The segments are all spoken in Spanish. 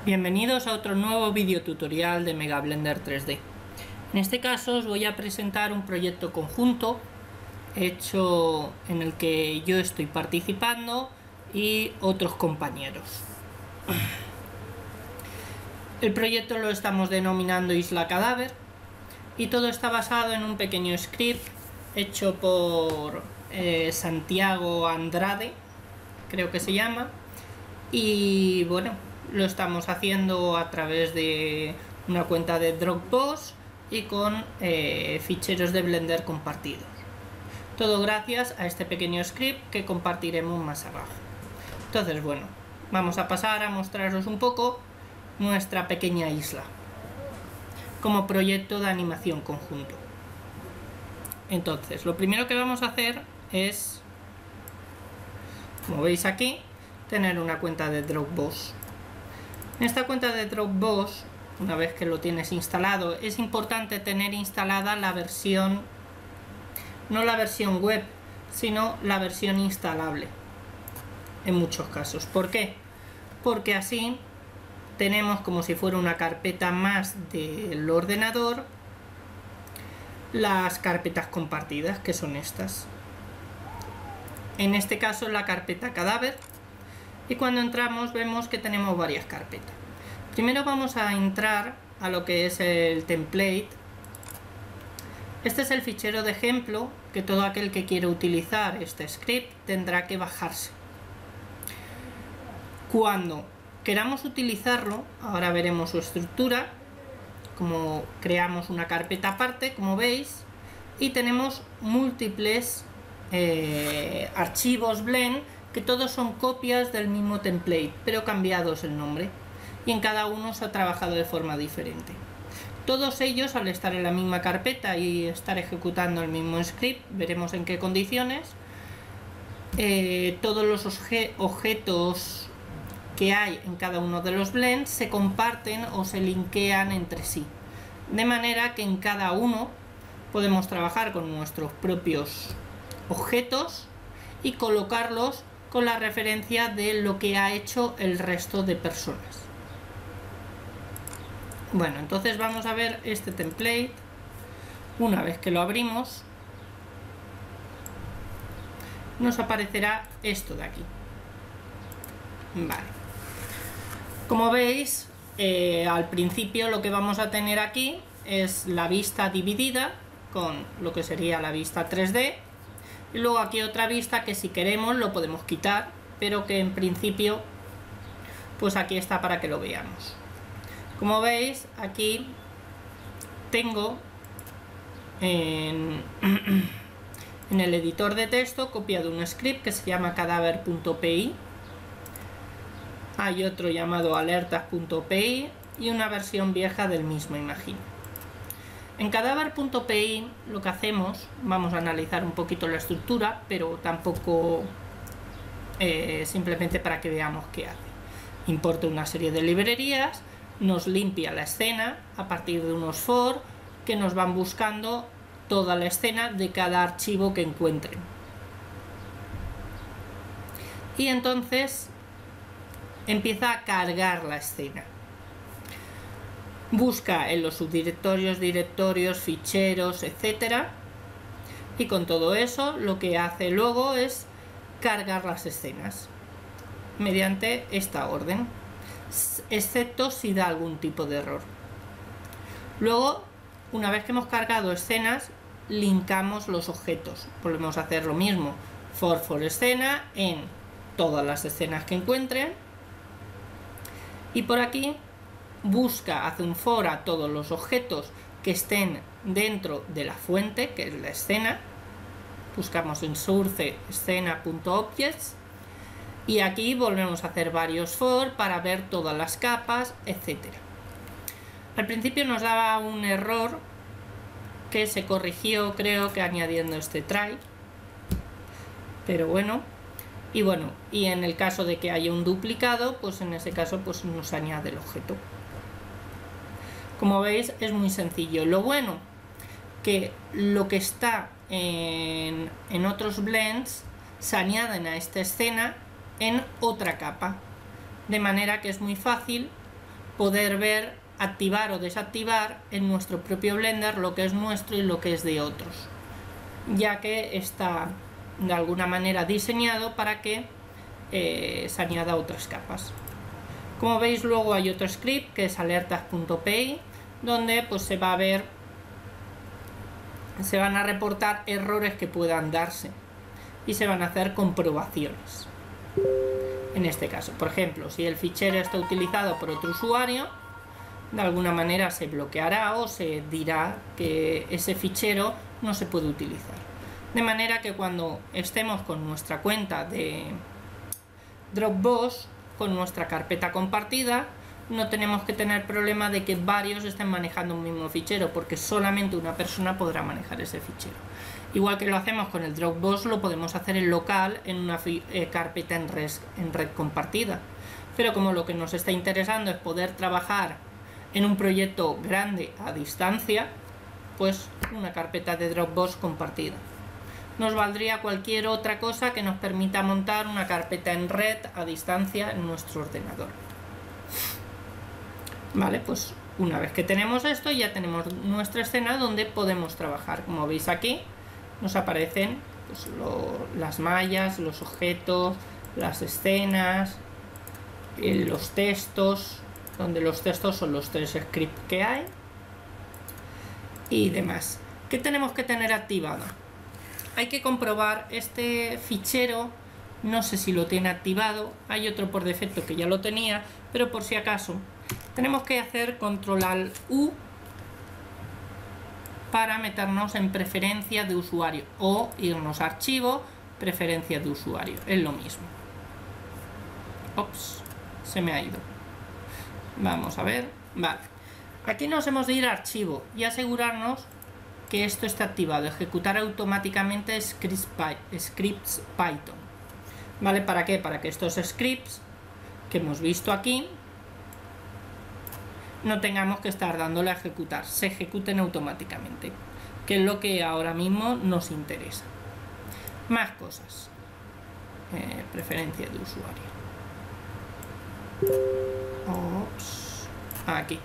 Bienvenidos a otro nuevo vídeo tutorial de Mega Blender 3D. En este caso os voy a presentar un proyecto conjunto hecho en el que yo estoy participando y otros compañeros. El proyecto lo estamos denominando Isla Cadáver y todo está basado en un pequeño script hecho por Santiago Andrade, creo que se llama, y bueno, lo estamos haciendo a través de una cuenta de Dropbox y con ficheros de Blender compartidos. Todo gracias a este pequeño script que compartiremos más abajo. Entonces, bueno, vamos a pasar a mostraros un poco nuestra pequeña isla como proyecto de animación conjunto. Entonces, lo primero que vamos a hacer es, como veis aquí, tener una cuenta de Dropbox. En esta cuenta de Dropbox, una vez que lo tienes instalado, es importante tener instalada la versión, no la versión web, sino la versión instalable en muchos casos. ¿Por qué? Porque así tenemos, como si fuera una carpeta más del ordenador, las carpetas compartidas, que son estas. En este caso la carpeta cadáver, y cuando entramos vemos que tenemos varias carpetas. Primero vamos a entrar a lo que es el template. Este es el fichero de ejemplo que todo aquel que quiera utilizar este script tendrá que bajarse. Cuando queramos utilizarlo, ahora veremos su estructura, como creamos una carpeta aparte, como veis, y tenemos múltiples archivos blend que todos son copias del mismo template, pero cambiados el nombre, y en cada uno se ha trabajado de forma diferente. Todos ellos, al estar en la misma carpeta y estar ejecutando el mismo script, veremos en qué condiciones, todos los objetos que hay en cada uno de los blends se comparten o se linkean entre sí, de manera que en cada uno podemos trabajar con nuestros propios objetos y colocarlos con la referencia de lo que ha hecho el resto de personas. Bueno, entonces vamos a ver este template. Una vez que lo abrimos, nos aparecerá esto de aquí. Vale. Como veis, al principio lo que vamos a tener aquí es la vista dividida con lo que sería la vista 3D. Y luego aquí otra vista que si queremos lo podemos quitar, pero que en principio pues aquí está para que lo veamos. Como veis, aquí tengo en el editor de texto copiado un script que se llama cadáver.py. Hay otro llamado alertas.py y una versión vieja del mismo, imagino. En cadáver.py lo que hacemos, vamos a analizar un poquito la estructura, pero tampoco simplemente para que veamos qué hace. Importa una serie de librerías, nos limpia la escena a partir de unos for que nos van buscando toda la escena de cada archivo que encuentren. Y entonces empieza a cargar la escena. Busca en los subdirectorios, directorios, ficheros, etcétera, y con todo eso lo que hace luego es cargar las escenas mediante esta orden, excepto si da algún tipo de error. Luego, una vez que hemos cargado escenas, linkamos los objetos. Volvemos a hacer lo mismo, for escena en todas las escenas que encuentren, y por aquí busca, hace un for a todos los objetos que estén dentro de la fuente, que es la escena. Buscamos en source escena.objects y aquí volvemos a hacer varios for para ver todas las capas, etcétera. Al principio nos daba un error que se corrigió, creo que añadiendo este try, pero bueno. Y en el caso de que haya un duplicado, pues en ese caso pues nos añade el objeto. Como veis, es muy sencillo. Lo bueno que lo que está en otros blends se añaden a esta escena en otra capa, de manera que es muy fácil poder ver, activar o desactivar en nuestro propio Blender lo que es nuestro y lo que es de otros, ya que está de alguna manera diseñado para que se añada otras capas. Como veis, luego hay otro script que es alertas.py, donde pues se va a ver, se van a reportar errores que puedan darse y se van a hacer comprobaciones. En este caso, por ejemplo, si el fichero está utilizado por otro usuario, de alguna manera se bloqueará o se dirá que ese fichero no se puede utilizar. De manera que cuando estemos con nuestra cuenta de Dropbox, con nuestra carpeta compartida, no tenemos que tener problema de que varios estén manejando un mismo fichero, porque solamente una persona podrá manejar ese fichero. Igual que lo hacemos con el Dropbox, lo podemos hacer en local, en una carpeta en red compartida. Pero como lo que nos está interesando es poder trabajar en un proyecto grande a distancia, pues una carpeta de Dropbox compartida. Nos valdría cualquier otra cosa que nos permita montar una carpeta en red a distancia en nuestro ordenador. Vale, pues una vez que tenemos esto, ya tenemos nuestra escena donde podemos trabajar. Como veis aquí, nos aparecen pues, las mallas, los objetos, las escenas, los textos, donde los textos son los 3 scripts que hay y demás. ¿Qué tenemos que tener activado? Hay que comprobar este fichero, no sé si lo tiene activado, hay otro por defecto que ya lo tenía, pero por si acaso tenemos que hacer control U para meternos en preferencias de usuario o irnos a archivo, preferencias de usuario, es lo mismo. Ops, se me ha ido. Vamos a ver, vale. Aquí nos hemos de ir a archivo y asegurarnos que esto está activado, ejecutar automáticamente scripts Python. ¿Vale? ¿Para qué? Para que estos scripts que hemos visto aquí no tengamos que estar dándole a ejecutar, se ejecuten automáticamente, que es lo que ahora mismo nos interesa. Más cosas. Preferencia de usuario. Ops. Aquí.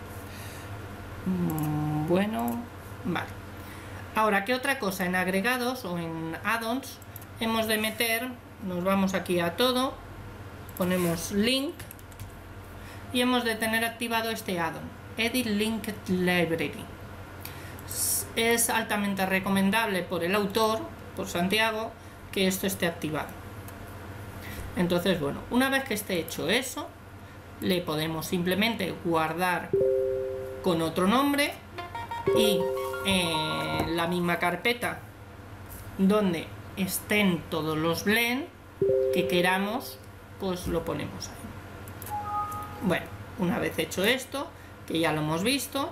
Bueno, vale. Ahora, ¿qué otra cosa? En agregados o en add-ons hemos de meter, nos vamos aquí a todo, ponemos link y hemos de tener activado este add-on, Edit Linked Library. Es altamente recomendable por el autor, por Santiago, que esto esté activado. Entonces, bueno, una vez que esté hecho eso, le podemos simplemente guardar con otro nombre y la misma carpeta donde estén todos los blend que queramos, pues lo ponemos ahí. Bueno, una vez hecho esto, que ya lo hemos visto,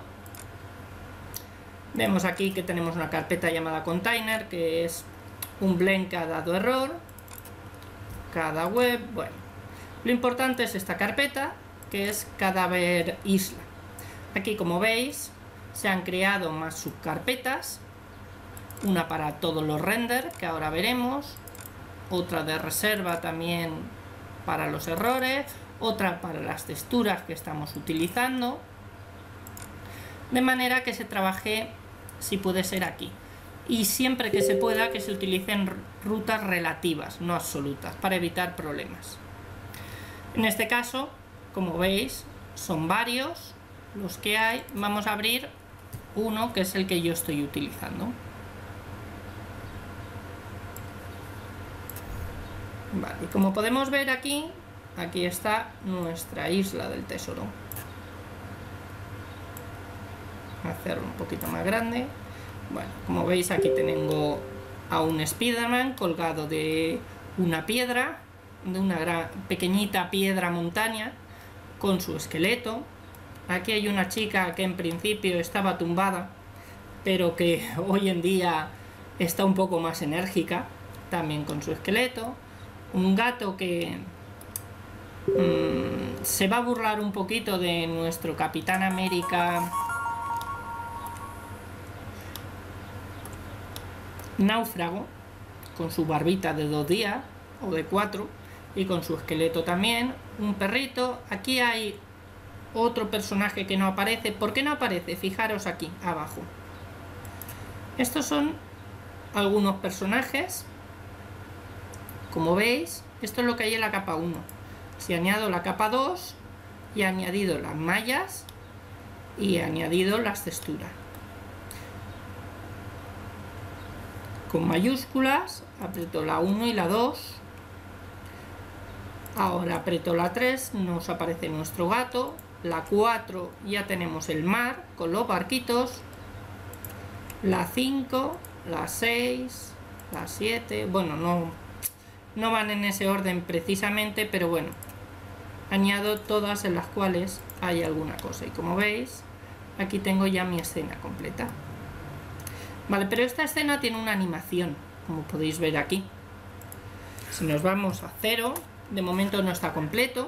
vemos aquí que tenemos una carpeta llamada container, que es un blend que ha dado error, cada web. Bueno, lo importante es esta carpeta, que es cadáver isla. Aquí, como veis, se han creado más subcarpetas, una para todos los renders, que ahora veremos, otra de reserva también para los errores, otra para las texturas que estamos utilizando, de manera que se trabaje, si puede ser, aquí. Y siempre que se pueda, que se utilicen rutas relativas, no absolutas, para evitar problemas. En este caso, como veis, son varios los que hay. Vamos a abrir uno que es el que yo estoy utilizando. Vale, y como podemos ver aquí, aquí está nuestra isla del tesoro. Voy a hacerlo un poquito más grande. Bueno, como veis, aquí tengo a un Spiderman colgado de una piedra, de una pequeñita piedra montaña, con su esqueleto. Aquí hay una chica que en principio estaba tumbada, pero que hoy en día está un poco más enérgica, también con su esqueleto. Un gato que se va a burlar un poquito de nuestro Capitán América náufrago, con su barbita de 2 días o de 4 y con su esqueleto también. Un perrito. Aquí hay otro personaje que no aparece. ¿Por qué no aparece? Fijaros aquí abajo. Estos son algunos personajes. Como veis, esto es lo que hay en la capa 1. Si añado la capa 2, y he añadido las mallas y he añadido las texturas. Con mayúsculas aprieto la 1 y la 2. Ahora aprieto la 3, nos aparece nuestro gato. La 4 ya tenemos el mar con los barquitos. La 5, la 6, la 7, bueno, no van en ese orden precisamente, pero bueno, añado todas en las cuales hay alguna cosa. Y como veis, aquí tengo ya mi escena completa. Vale, pero esta escena tiene una animación, como podéis ver aquí. Si nos vamos a 0, de momento no está completo.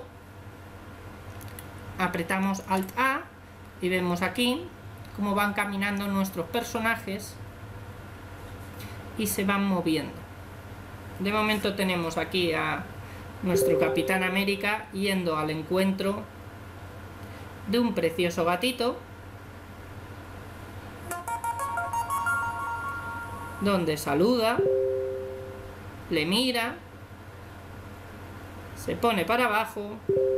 Apretamos Alt A y vemos aquí cómo van caminando nuestros personajes y se van moviendo. De momento tenemos aquí a nuestro Capitán América yendo al encuentro de un precioso gatito, donde saluda, le mira, se pone para abajo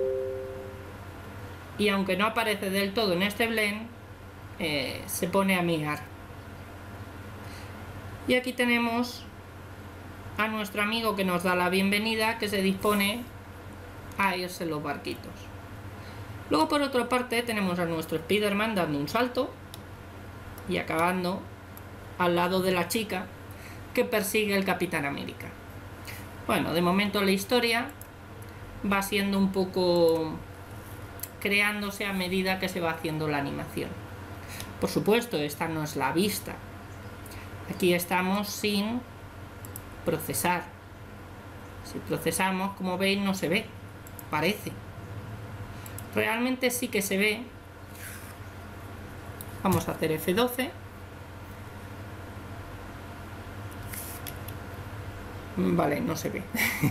y aunque no aparece del todo en este blend, se pone a mirar. Y aquí tenemos a nuestro amigo que nos da la bienvenida, que se dispone a irse los barquitos. Luego por otra parte tenemos a nuestro Spider-Man dando un salto y acabando al lado de la chica que persigue el Capitán América. Bueno, de momento la historia va siendo un poco creándose a medida que se va haciendo la animación. Por supuesto, esta no es la vista. Aquí estamos sin procesar. Si procesamos, como veis, no se ve, parece. Realmente sí que se ve. Vamos a hacer F12. Vale, no se ve.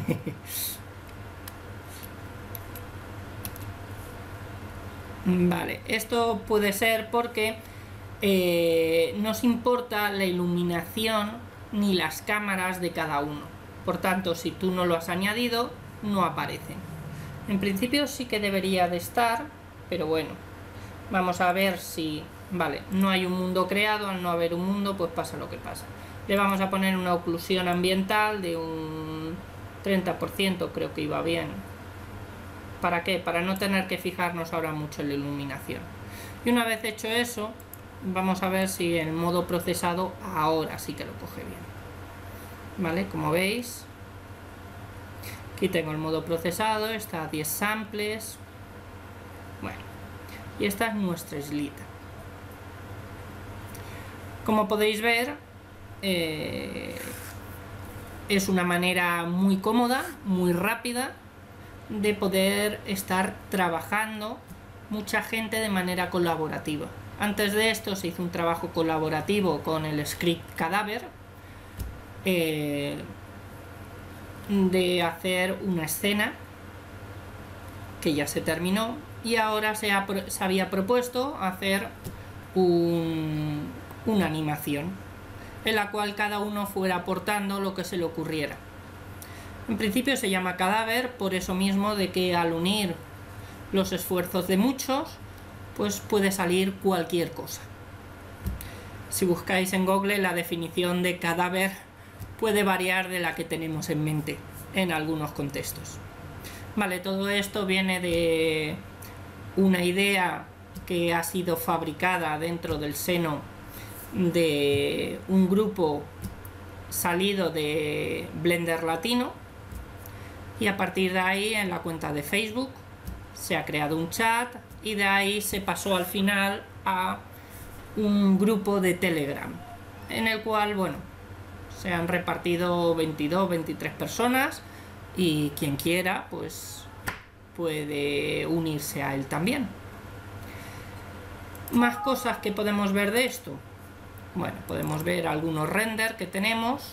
Vale, esto puede ser porque nos importa la iluminación ni las cámaras de cada uno. Por tanto, si tú no lo has añadido, no aparecen. En principio sí que debería de estar, pero bueno, vamos a ver si... Vale, no hay un mundo creado, al no haber un mundo, pues pasa lo que pasa. Le vamos a poner una oclusión ambiental de un 30%, creo que iba bien. ¿Para qué? Para no tener que fijarnos ahora mucho en la iluminación. Y una vez hecho eso, vamos a ver si el modo procesado ahora sí que lo coge bien. Vale, como veis, aquí tengo el modo procesado, está a 10 samples. Bueno, y esta es nuestra islita. Como podéis ver, es una manera muy cómoda, muy rápida de poder estar trabajando mucha gente de manera colaborativa. Antes de esto se hizo un trabajo colaborativo con el script Cadáver de hacer una escena que ya se terminó y ahora se había propuesto hacer una animación en la cual cada uno fuera aportando lo que se le ocurriera. En principio se llama Cadáver por eso mismo, de que al unir los esfuerzos de muchos, pues puede salir cualquier cosa. Si buscáis en Google, la definición de cadáver puede variar de la que tenemos en mente en algunos contextos. Vale, todo esto viene de una idea que ha sido fabricada dentro del seno de un grupo salido de Blender Latino, y a partir de ahí en la cuenta de Facebook se ha creado un chat y de ahí se pasó al final a un grupo de Telegram en el cual, bueno, se han repartido 22, 23 personas y quien quiera pues puede unirse a él también. Más cosas que podemos ver de esto. Bueno, podemos ver algunos renders que tenemos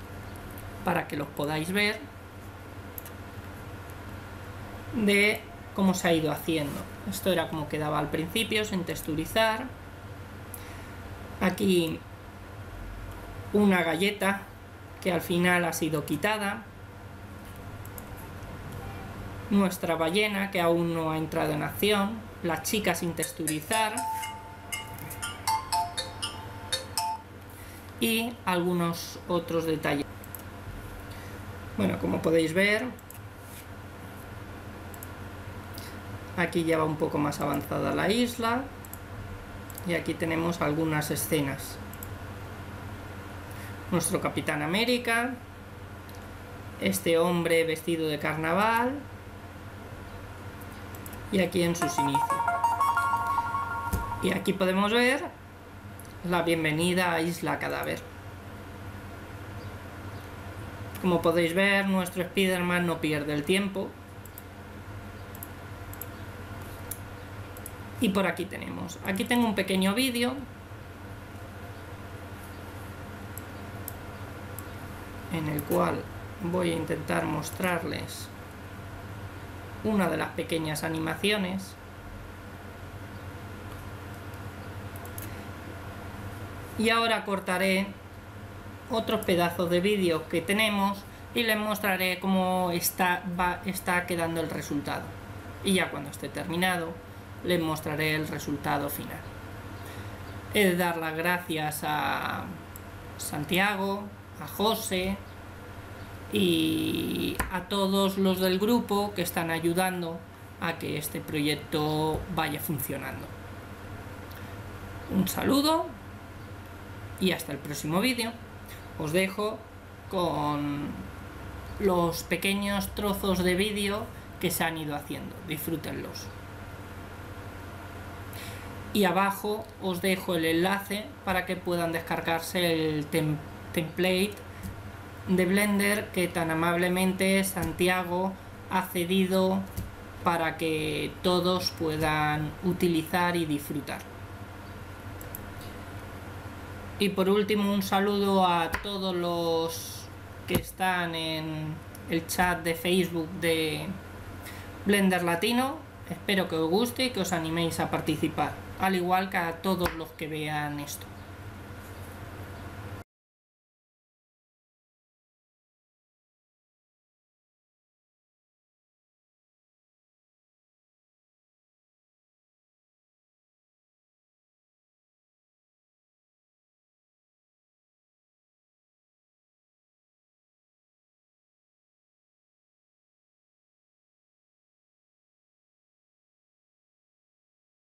para que los podáis ver de cómo se ha ido haciendo. Esto era como quedaba al principio, sin texturizar. Aquí una galleta que al final ha sido quitada. Nuestra ballena que aún no ha entrado en acción. La chica sin texturizar. Y algunos otros detalles. Bueno, como podéis ver, aquí ya va un poco más avanzada la isla. Y aquí tenemos algunas escenas. Nuestro Capitán América. Este hombre vestido de carnaval. Y aquí en sus inicios. Y aquí podemos ver la bienvenida a Isla Cadáver. Como podéis ver, nuestro Spider-Man no pierde el tiempo. Y por aquí tenemos. Aquí tengo un pequeño vídeo en el cual voy a intentar mostrarles una de las pequeñas animaciones. Y ahora cortaré otros pedazos de vídeo que tenemos y les mostraré cómo está quedando el resultado. Y ya cuando esté terminado, les mostraré el resultado final. He de dar las gracias a Santiago, a José y a todos los del grupo que están ayudando a que este proyecto vaya funcionando. Un saludo y hasta el próximo vídeo. Os dejo con los pequeños trozos de vídeo que se han ido haciendo. Disfrútenlos. Y abajo os dejo el enlace para que puedan descargarse el template de Blender que tan amablemente Santiago ha cedido para que todos puedan utilizar y disfrutar. Y por último, un saludo a todos los que están en el chat de Facebook de Blender Latino. Espero que os guste y que os animéis a participar, al igual que a todos los que vean esto.